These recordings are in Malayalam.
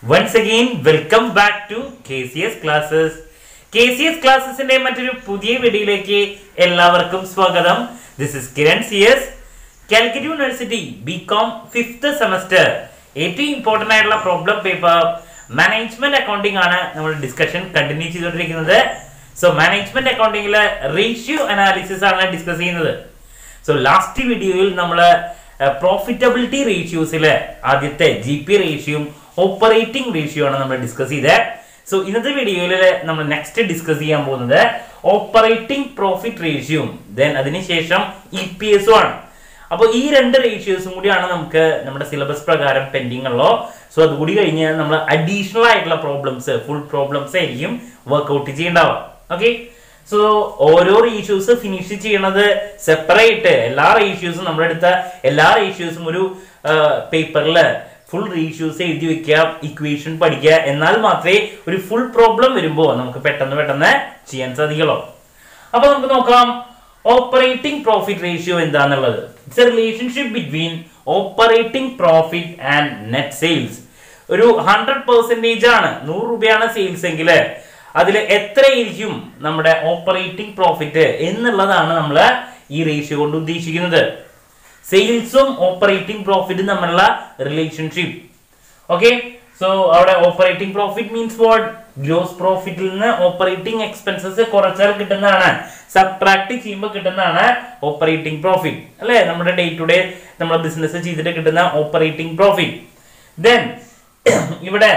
Once again, welcome back to KCS Classes. KCS Classes in മറ്റൊരു പുതിയ വീഡിയോയിലേക്ക് എല്ലാവർക്കും സ്വാഗതം. This is Kiran CS. Calicut University BCom 5th semester. ഏറ്റവും ഇമ്പോർട്ടന്റ് ആയിട്ടുള്ള പ്രോബ്ലം പേപ്പർ മാനേജ്മെന്റ് അക്കൗണ്ടിംഗ് ആണ് നമ്മൾ ഡിസ്കഷൻ കണ്ടിന്യൂ ചെയ്തുകൊണ്ടിരിക്കുന്നത്. സോ മാനേജ്മെന്റ് അക്കൗണ്ടിംഗിലെ റേഷ്യോ അനാലിസിസ് ആണ് ഡിസ്കസ് ചെയ്യുന്നത്. സോ ലാസ്റ്റ് വീഡിയോയിൽ നമ്മൾ പ്രോഫിറ്റബിലിറ്റി റേഷ്യോസിലെ ആദ്യത്തെ GP റേഷ്യോയും ഓപ്പറേറ്റിംഗ് റേഷ്യോ ആണ് നമ്മൾ ഡിസ്കസ് ചെയ്തത്. സോ ഇന്നത്തെ വീഡിയോയിൽ നമ്മൾ നെക്സ്റ്റ് ഡിസ്കസ് ചെയ്യാൻ പോകുന്നത് ഓപ്പറേറ്റിംഗ് പ്രോഫിറ്റ് റേഷ്യോയും ദെൻ അതിനുശേഷം EPS ആണ്. അപ്പോൾ ഈ രണ്ട് റേഷ്യോസും കൂടിയാണ് നമുക്ക് നമ്മുടെ സിലബസ് പ്രകാരം പെൻഡിങ് ഉള്ളോ. സോ അതുകൂടി കഴിഞ്ഞാൽ നമ്മൾ അഡീഷണൽ ആയിട്ടുള്ള പ്രോബ്ലംസ് ഫുൾ പ്രോബ്ലംസ് ആയിരിക്കും വർക്ക്ഔട്ട് ചെയ്യേണ്ടാവുക. ഓക്കെ, സോ ഓരോ റേഷ്യോസ് ഫിനിഷ് ചെയ്യണത് സെപ്പറേറ്റ് എല്ലാ റേഷ്യോസും നമ്മളെടുത്ത എല്ലാ റേഷ്യോസും ഒരു പേപ്പറിൽ ഫുൾ റേഷ്യോസ് എഴുതി വെക്കുക, ഇക്വേഷൻ പഠിക്കുക. എന്നാൽ മാത്രമേ ഒരു ഫുൾ പ്രോബ്ലം വരുമ്പോൾ നമുക്ക് പെട്ടെന്ന് ചെയ്യാൻ സാധിക്കുള്ളൂ. അപ്പൊ നമുക്ക് നോക്കാം ഓപ്പറേറ്റിംഗ് പ്രോഫിറ്റ് റേഷ്യോ എന്താന്നുള്ളത്. It's a relationship between operating profit and net sales. ഒരു 100% ആണ്, 100 രൂപയാണ് സെയിൽസ് എങ്കിൽ അതിൽ എത്രയായിരിക്കും നമ്മുടെ ഓപ്പറേറ്റിംഗ് പ്രോഫിറ്റ് എന്നുള്ളതാണ് നമ്മൾ ഈ റേഷ്യോ കൊണ്ട് ഉദ്ദേശിക്കുന്നത്. സെയിൽസും ഓപ്പറേറ്റിംഗ് പ്രോഫിറ്റും തമ്മിലുള്ള റിലേഷൻഷിപ്പ്. ഓക്കെ, സോ അവിടെ operating profit means what? Gross പ്രോഫിറ്റിൽ നിന്ന് ഓപ്പറേറ്റിംഗ് എക്സ്പെൻസസ് കുറച്ചാൽ കിട്ടുന്നതാണ്, സബ്ട്രാക്ട് ചെയ്യുമ്പോൾ കിട്ടുന്നതാണ് ഓപ്പറേറ്റിംഗ് പ്രോഫിറ്റ് അല്ലെ? നമ്മുടെ ഡേ ടു ഡേ നമ്മുടെ ബിസിനസ് ചെയ്തിട്ട് കിട്ടുന്ന ഓപ്പറേറ്റിംഗ് പ്രോഫിറ്റ്. ദെൻ ഇവിടെ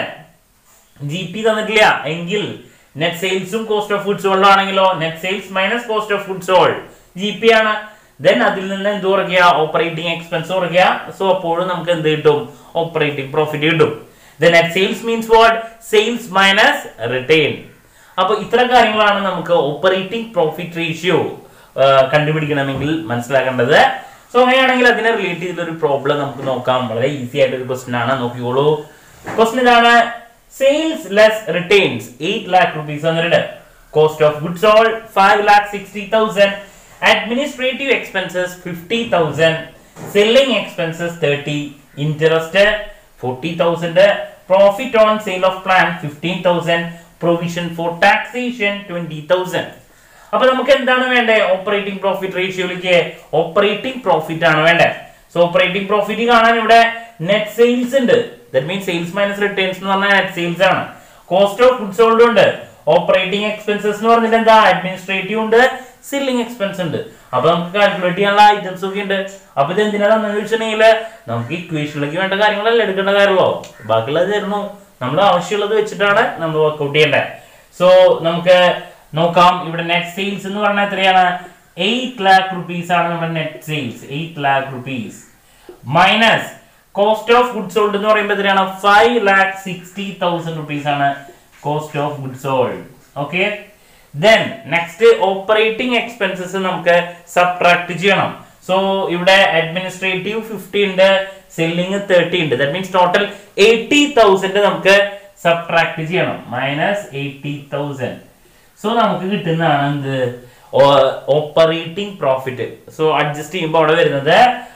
GP തന്നിട്ടില്ല എങ്കിൽ നെറ്റ് സെയിൽസും കോസ്റ്റ് ഓഫ് ഗുഡ്സ് സോൾഡ് ആണെങ്കിലോ net sales minus cost of goods sold GP ആണ്. ദെൻ അതിൽ നിന്ന് എന്ത് കുറയ്ക്കുക? ഓപ്പറേറ്റിംഗ് എക്സ്പെൻസ് കുറയ്ക്കുക. സോ അപ്പോഴും നമുക്ക് എന്ത് കിട്ടും? ഓപ്പറേറ്റിംഗ് പ്രോഫിറ്റ് കിട്ടും. Then net sales means what? Sales minus return. അപ്പൊ ഇത്ര കാര്യങ്ങളാണ് നമുക്ക് ഓപ്പറേറ്റിംഗ് പ്രോഫിറ്റ് റേഷ്യോ കണ്ടുപിടിക്കണമെങ്കിൽ മനസ്സിലാക്കേണ്ടത്. സോ അങ്ങനെയാണെങ്കിൽ അതിനെ റിലേറ്റ് ചെയ്തിട്ടുള്ള ഒരു പ്രോബ്ലം നമുക്ക് നോക്കാം. വളരെ ഈസി ആയിട്ട് ഒരു ക്വസ്റ്റ്യൻ ആണ്, നോക്കിക്കോളൂ. ക്വസ്റ്റ്യൻ ഇതാണ്: sales less returns 8 lakh rupees എന്നിട്ട് cost of goods sold 5,60,000, administrative expenses 50,000, selling expenses 30, interest 40,000, profit on sale of plant 15,000, provision for taxation 20,000. അപ്പോൾ നമുക്ക് എന്താണ് വേണ്ടത്? ഓപ്പറേറ്റിംഗ് പ്രോഫിറ്റ് റേഷ്യോയിലേക്ക് ഓപ്പറേറ്റിംഗ് പ്രോഫിറ്റ് ആണ് വേണ്ടത്. സോ ഓപ്പറേറ്റിംഗ് പ്രോഫിറ്റ് കാണാൻ ഇവിടെ നെറ്റ് സെയിൽസ് ഉണ്ട്. That means sales minus returns എന്ന് പറഞ്ഞാൽ നെറ്റ് സെയിൽസ് ആണ്. കോസ്റ്റ് ഓഫ് ഗുഡ്സ് സോൾഡ് ഉണ്ട്. ഓപ്പറേറ്റിംഗ് എക്സ്പെൻസസ് എന്ന് പറഞ്ഞിട്ട് എന്താ? അഡ്മിനിസ്ട്രേറ്റീവ് ഉണ്ട്, സെല്ലിംഗ് എക്സ്പെൻസ് ഉണ്ട്. അപ്പൊ നമുക്ക് കാൽക്കുലേറ്റ് ചെയ്യാനുള്ള ഐറ്റംസ് ഒക്കെ ഉണ്ട്. അപ്പൊ ഇത് എന്തിനാണെന്ന് ചോദിച്ചിട്ടുണ്ടെങ്കിൽ നമുക്ക് ഇക്വേഷനിലേക്ക് വേണ്ട കാര്യങ്ങളെല്ലാം എടുക്കേണ്ട കാര്യമല്ലോ. ബാക്കിയുള്ളത് തരുന്നു, നമ്മൾ ആവശ്യമുള്ളത് വെച്ചിട്ടാണ് നമ്മൾ വർക്ക്ഔട്ട് ചെയ്യേണ്ടത്. സോ നമുക്ക് നോക്കാം. ഇവിടെ നെറ്റ് സെയിൽസ് എന്ന് പറഞ്ഞാൽ എത്രയാണ്? 8 lakh rupees ആണ് നമ്മുടെ net sales. 8 lakh rupees minus cost of goods sold എന്ന് പറയുമ്പോൾ എത്രയാണ്? 5,60,000 rupees ആണ് cost of goods sold. Okay, then next operating expenses നമുക്ക് സബ്ട്രാക്ട് ചെയ്യണം. സോ ഇവിടെ അഡ്മിനിസ്ട്രേറ്റീവ് 50 ഉണ്ട്, സെല്ലിംഗ് 30 ഉണ്ട്. ദാറ്റ് മീൻസ് ടോട്ടൽ 80,000 നമുക്ക് സബ്ട്രാക്ട് ചെയ്യണം, മൈനസ് 80,000. സോ നമുക്ക് കിട്ടുന്നതാണ് എന്ത്? Operating profit. സോ അഡ്ജസ്റ്റ് ചെയ്യുമ്പോൾ അവിടെ വരുന്നത്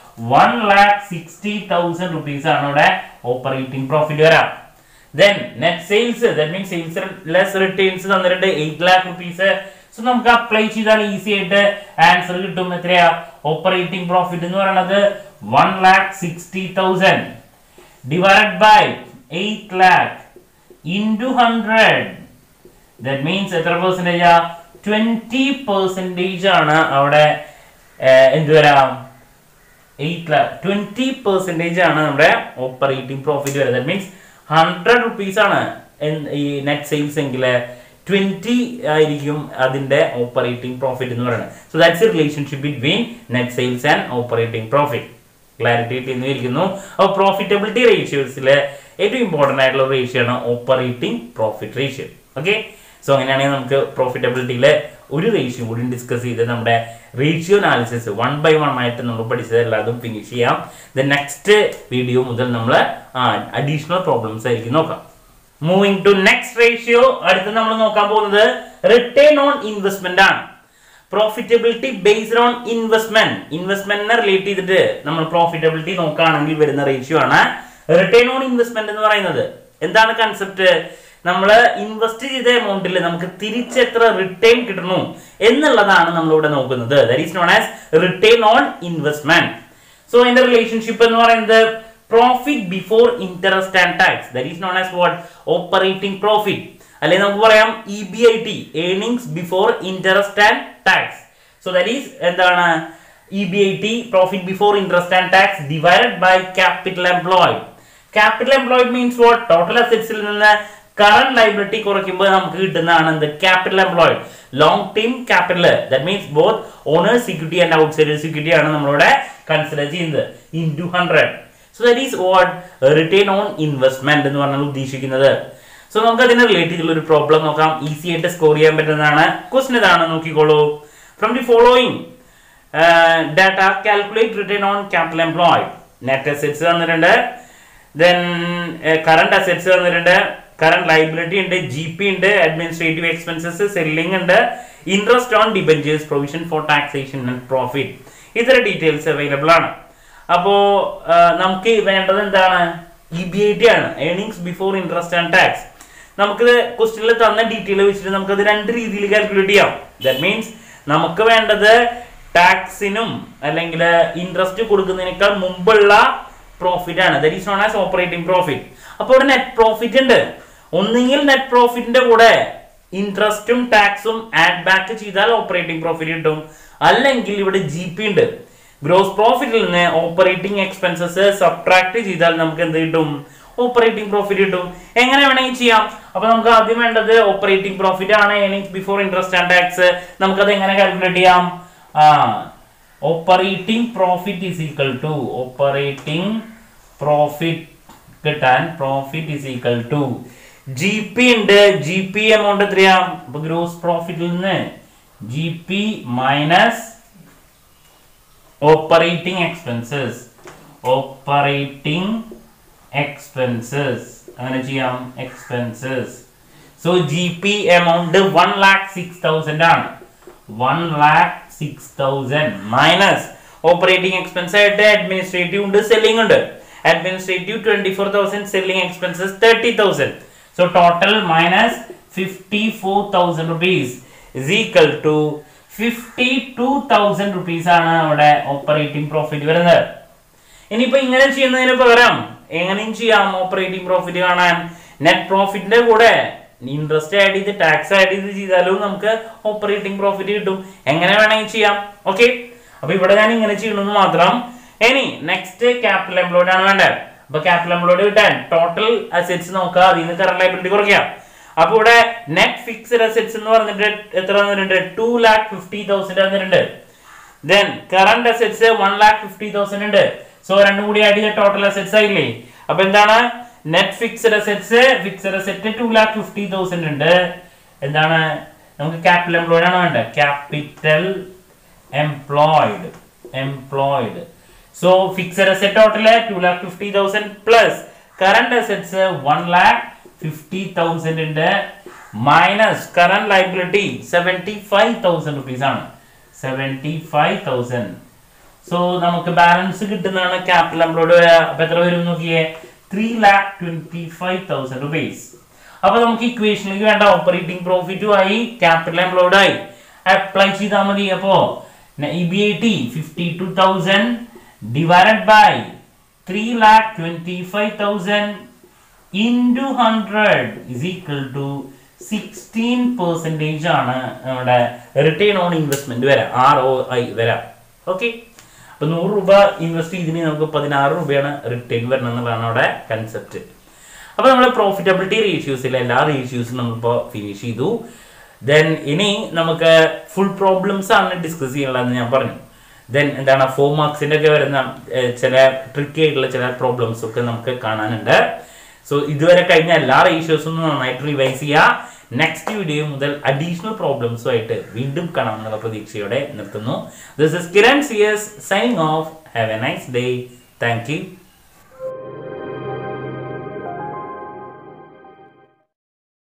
1,60,000 rupees ആണ് ഇവിടെ ഓപ്പറേറ്റിംഗ് പ്രോഫിറ്റ് വരാം. Then net sales, that means sales less returns തന്നിട്ടുണ്ട് 8 lakh rupees. സോ നമുക്ക് അപ്ലൈ ചെയ്താൽ ഈസി ആയിട്ട് ആൻസർ കിട്ടും. എത്രയാ? ഓപ്പറേറ്റിംഗ് പ്രോഫിറ്റ് എന്ന് പറയുന്നത് 1,60,000 divide by 8 lakh into 100. That means എത്ര പെർസെന്റേജ്? 20% ആണ് അവിടെ എന്ത് വരാം? 8 lakh 20% ആണ് നമ്മുടെ ഓപ്പറേറ്റിംഗ് പ്രോഫിറ്റ് വരുന്നത്. ദാറ്റ് മീൻസ് 100 rupees ആണ് ഈ നെറ്റ് സെയിൽസ് എങ്കിൽ 20 ആയിരിക്കും അതിന്റെ ഓപ്പറേറ്റിംഗ് പ്രോഫിറ്റ് എന്ന് പറയുന്നത്. So that's a relationship between net sales and operating profit. Clarity ഇരിക്കുന്നു. അപ്പോൾ പ്രോഫിറ്റബിലിറ്റി റേഷ്യോസിലെ ഏറ്റവും ഇമ്പോർട്ടന്റ് ആയിട്ടുള്ള റേഷ്യോ ആണ് operating profit ratio. Okay, so അങ്ങനെയാണെങ്കിൽ നമുക്ക് പ്രോഫിറ്റബിലിറ്റിയിലെ ഒരു റേഷ്യോ കൂടി ഡിസ്കസ് ചെയ്ത് നമ്മുടെ റേഷ്യോ അനാലിസിസ് 1 by 1 ആയിട്ട് നമ്മൾ പഠിച്ചത് എല്ലാതും ഫിനിഷ് ചെയ്യാം. ദ നെക്സ്റ്റ് വീഡിയോ മുതൽ നമ്മൾ അഡീഷണൽ പ്രോബ്ലംസ് ആയിരിക്കും നോക്കാം. Moving to next ratio. അടുത്ത് നമ്മൾ നോക്കാൻ പോകുന്നത് റിട്ടേൺ ഓൺ ഇൻവെസ്റ്റ്മെന്റ് ആണ്. Profitability based on investment. ഇൻവെസ്റ്റ്മെന്റിനെ റിലേറ്റ് ചെയ്തിട്ട് നമ്മൾ പ്രോഫിറ്റബിലിറ്റി നോക്കുകയാണെങ്കിൽ വരുന്ന റേഷ്യോ ആണ് റിട്ടേൺ ഓൺ ഇൻവെസ്റ്റ്മെന്റ് എന്ന് പറയുന്നത്. എന്താണ് കൺസെപ്റ്റ്? നമ്മൾ ഇൻവെസ്റ്റ് ചെയ്ത എമൗണ്ടിൽ നമുക്ക് തിരിച്ചെത്ര റിട്ടേൺ കിട്ടണു എന്നുള്ളതാണ് നമ്മളിവിടെ നോക്കുന്നത്. That is known as return on investment. So അതിന്റെ റിലേഷൻഷിപ്പ് എന്ന് പറയുന്നത് profit before interest and tax, that is known as what? Operating profit. അല്ലെങ്കിൽ നമുക്ക് പറയാം EBIT, earnings before interest and tax. So that is എന്താണ്? EBIT, profit before interest and tax divided by capital employed. Capital employed means what? Total അസറ്റ്സിൽ നിന്ന് കറന്റ് ലൈബിലിറ്റി കുറയ്ക്കുമ്പോൾ നമുക്ക് കിട്ടുന്നതാണ് എന്ത്? Capital employed. Long term capital, that means both owners equity and outsiders equity ആണ് നമ്മളിവിടെ കൺസിഡർ ചെയ്യുന്നത് into 100. So that is what? Return on investment എന്ന് പറഞ്ഞാൽ ഉദ്ദേശിക്കുന്നത്. സോ നമുക്ക് അതിനെ റിലേറ്റ് ചെയ്തുള്ള ഒരു പ്രോബ്ലം നോക്കാം. ഈസി ആയിട്ട് സ്കോർ ചെയ്യാൻ പറ്റുന്നതാണ്. ക്വസ്റ്റൻ ഇതാണ്, നോക്കിക്കോളൂ. From the following data calculate return on capital employed. Net assets തന്നിട്ടുണ്ട്, ദെൻ കറന്റ് അസറ്റ്സ് തന്നിട്ടുണ്ട്, കറന്റ് ലൈബിലിറ്റി ഉണ്ട്, GP ഉണ്ട്, അഡ്മിനിസ്ട്രേറ്റീവ് എക്സ്പെൻസസ്, സെല്ലിംഗ് ഉണ്ട്, interest on debentures, provision for taxation and profit. ഇത്ര ഡീറ്റെയിൽസ് അവൈലബിൾ ആണ്. അപ്പോ നമുക്ക് വേണ്ടത് എന്താണ്? EBIT ആണ്, earnings before interest and tax. നമുക്ക് ക്വസ്റ്റ്യനിൽ തന്ന ഡീറ്റെയിൽ വെച്ചിട്ട് നമുക്കത് രണ്ട് രീതിയിൽ കാൽക്കുലേറ്റ് ചെയ്യാം. ദാറ്റ് മീൻസ് നമുക്ക് വേണ്ടത് ടാക്സിനും അല്ലെങ്കിൽ ഇൻട്രസ്റ്റ് കൊടുക്കുന്നതിനേക്കാൾ മുമ്പുള്ള പ്രോഫിറ്റ് ആണ്. That is known as operating profit. അപ്പോൾ ഇവിടെ നെറ്റ് പ്രോഫിറ്റ് ഉണ്ട്. ഒന്നുകിൽ നെറ്റ് പ്രോഫിറ്റിന്റെ കൂടെ ഇൻട്രസ്റ്റും ടാക്സും ആഡ് ബാക്ക് ചെയ്താൽ ഓപ്പറേറ്റിംഗ് പ്രോഫിറ്റ് കിട്ടും, അല്ലെങ്കിൽ ഇവിടെ GP ഉണ്ട്. ഗ്രോസ് പ്രോഫിറ്റിൽ നിന്ന് ഓപ്പറേറ്റിംഗ് എക്സ്പെൻസസ് സബ്ട്രാക്ട് ചെയ്താൽ നമുക്ക് എന്ത് കിട്ടും? ഓപ്പറേറ്റിംഗ് പ്രോഫിറ്റ് കിട്ടും. എങ്ങനെ വേണമെങ്കിൽ ചെയ്യാം. അപ്പൊ നമുക്ക് ആദ്യം വേണ്ടത് ഓപ്പറേറ്റിംഗ് പ്രോഫിറ്റ് ആണ്, earnings before interest and tax. നമുക്കത് എങ്ങനെ കാൽക്കുലേറ്റ് ചെയ്യാം? Operating profit is equal to operating profit കിട്ടാൻ profit is equal to GP ഉണ്ട്. GP എമൗണ്ട് എത്രയാ? അപ്പൊ ഗ്രോസ് പ്രോഫിറ്റിൽ നിന്ന് GP minus operating expenses. Operating expenses അങ്ങനെ ചെയ്യാം, എക്സ്പെൻസസ്. സോ GP എമൗണ്ട് 1,06,000 ആണ്. 1,06,000 മൈനസ് ഓപ്പറേറ്റിംഗ് എക്സ്പെൻസ് ആയിട്ട് അഡ്മിനിസ്ട്രേറ്റീവ് ഉണ്ട്, സെല്ലിംഗ് ഉണ്ട്. Administrative 24,000, selling expenses 30,000. So total minus 54,000 rupees is equal to 52,000 rupees ആണ് അവിടെ ഓപ്പറേറ്റിംഗ് പ്രോഫിറ്റ് വരുന്നത്. ഇനിയിപ്പോ ഇങ്ങനെ ചെയ്യുന്നതിന് പകരം എങ്ങനെയും ചെയ്യാം. ഓപ്പറേറ്റിംഗ് പ്രോഫിറ്റ് കാണാൻ നെറ്റ് പ്രോഫിറ്റിന്റെ കൂടെ ഇൻട്രസ്റ്റ് ആഡ് ചെയ്ത് ടാക്സ് ആഡ് ചെയ്ത് ചെയ്താലും നമുക്ക് ഓപ്പറേറ്റിംഗ് പ്രോഫിറ്റ് കിട്ടും. എങ്ങനെ വേണമെങ്കിൽ ചെയ്യാം. ഓക്കെ, അപ്പൊ ഇവിടെ ഞാൻ ഇങ്ങനെ ചെയ്യണമെന്ന് മാത്രം. ഇനി നെക്സ്റ്റ് ക്യാപിറ്റൽ എംപ്ലോയ്ഡ് ആണ് വേണ്ടത്. അപ്പൊ ക്യാപിറ്റൽ എംപ്ലോയ്ഡ് കിട്ടാൻ ടോട്ടൽ അസറ്റ്സ് നോക്കുക, അതിൽ നിന്ന് കറന്റ് ലയബിലിറ്റി കുറയ്ക്കാം. അപ്പൊ ഇവിടെ നെറ്റ് ഫിക്സഡ് അസറ്റ്സ് എന്ന് പറഞ്ഞിട്ട് എത്ര തന്നിട്ടുണ്ട്? 2,50,000 തന്നിട്ടുണ്ട്. ദെൻ കറന്റ് അസറ്റ്സ് 1,50,000 ഉണ്ട്. സോ രണ്ടും കൂടി ആഡ് ചെയ്ത ടോട്ടൽ അസറ്റ്സ് ആയില്ലേ? അപ്പൊ എന്താണ്? Net fixed assets, fixed asset 2,50,000 ഉണ്ട്. എന്താണ്? നമുക്ക് ക്യാപിറ്റൽ എംപ്ലോയ്ഡ് ആണ് വേണ്ടത്. Capital employed. So fixed asset total 2,50,000 plus current assets 1,50,000 ഉണ്ട്, മൈനസ് കറന്റ് ലയബിലിറ്റി 75,000 rupees ആണ്. 75,000. സോ നമുക്ക് ബാലൻസ് കിട്ടുന്നതാണ് ക്യാപിറ്റൽ എംപ്ലോയ്ഡ്. അപ്പൊ എത്ര വരും നോക്കിയേ? 3,25,000 rupees. അപ്പൊ നമുക്ക് ഇക്വേഷനിലേക്ക് വേണ്ട ഓപ്പറേറ്റിംഗ് പ്രോഫിറ്റും ആയി, ക്യാപിറ്റൽ എംപ്ലോയ്ഡ് ആയി. അപ്ലൈ ചെയ്താൽ മതി. അപ്പോ EBIT 52,000 divided by 3,25,000 into 100 is equal to 16% ആണ് നമ്മുടെ റിട്ടേൺ ഓൺ ഇൻവെസ്റ്റ്മെന്റ് വരാം, ROI വരാം. ഓക്കെ, അപ്പൊ 100 രൂപ ഇൻവെസ്റ്റ് ചെയ്തിന് നമുക്ക് 16 രൂപയാണ് റിട്ടേൺ വരണം എന്നുള്ളതാണ് അവിടെ കൺസെപ്റ്റ്. അപ്പൊ നമ്മൾ പ്രോഫിറ്റബിലിറ്റി റേഷ്യൂസിലെ എല്ലാ റേഷ്യൂസും നമ്മളിപ്പോ ഫിനിഷ് ചെയ്തു. ദെൻ ഇനി നമുക്ക് ഫുൾ പ്രോബ്ലംസ് ആണ് ഡിസ്കസ് ചെയ്യാനുള്ളതെന്ന് ഞാൻ പറഞ്ഞു. ദെൻ എന്താണ് 4 മാർക്സിന്റെ ഒക്കെ വരുന്ന ചില ട്രിക്കി ആയിട്ടുള്ള ചില പ്രോബ്ലംസ് ഒക്കെ നമുക്ക് കാണാനുണ്ട്. സോ ഇതുവരെ കഴിഞ്ഞ എല്ലാ റേഷ്യോസും നന്നായിട്ട് റിവൈസ് ചെയ്യുക. നെക്സ്റ്റ് വീഡിയോ മുതൽ അഡീഷണൽ പ്രോബ്ലംസുമായിട്ട് വീണ്ടും കാണാമെന്നുള്ള പ്രതീക്ഷയോടെ നിർത്തുന്നു. This is Kiran CS signing off. Have a nice day. Thank U.